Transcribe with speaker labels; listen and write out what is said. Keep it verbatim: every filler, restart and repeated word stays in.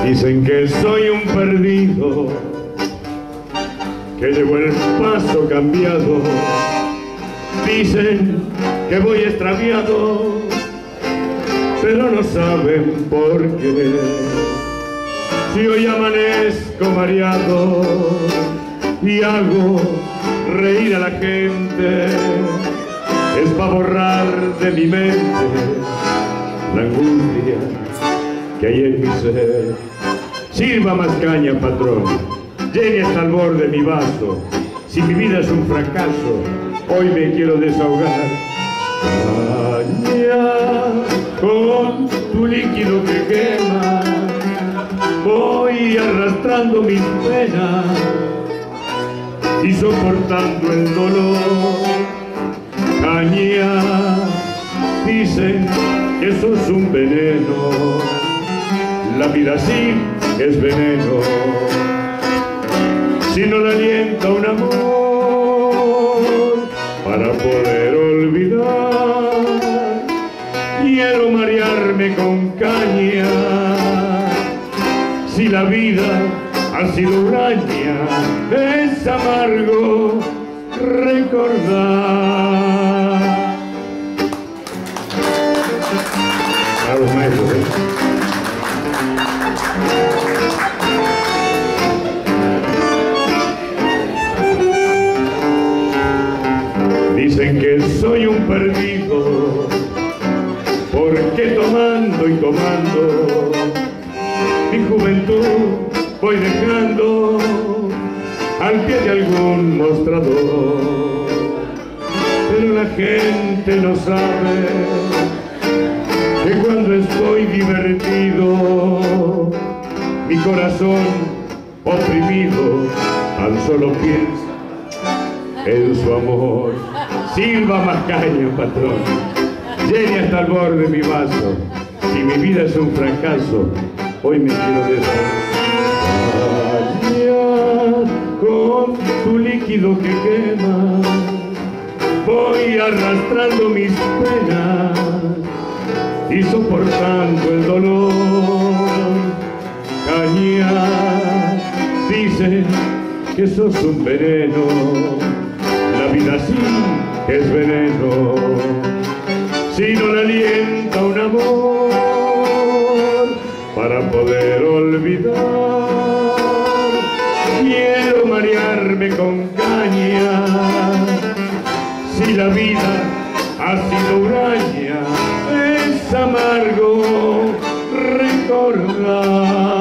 Speaker 1: Dicen que soy un perdido, que llevo el paso cambiado. Dicen que voy extraviado, pero no saben por qué. Si hoy amanezco mareado y hago reír a la gente, es para borrar de mi mente la angustia que hay en mi ser. Sirva más caña, patrón, llegue hasta el borde mi vaso. Si mi vida es un fracaso, hoy me quiero desahogar. Caña con tu líquido que quema, voy arrastrando mis penas y soportando el dolor. Caña, dicen que sos un veneno, la vida sí es veneno, si no la alienta un amor para poder olvidar. Quiero marearme con caña, si la vida ha sido huraña, es amargo recordar. A los maestros, ¿eh? Dicen que soy un perdido, porque tomando y tomando mi juventud voy dejando al pie de algún mostrador. Pero la gente no sabe que cuando estoy divertido, mi corazón oprimido tan solo piensa en su amor. Sirva más caña, patrón, llegue hasta el borde mi vaso. Si mi vida es un fracaso, hoy me quiero desahogar. Con tu líquido que quema, voy arrastrando mis penas y soportando el dolor. Caña, dicen que sos un veneno, la vida sí es veneno, si no la alienta un amor para poder olvidar. Quiero marearme con caña, si la vida ha sido huraña, es amargo recordar.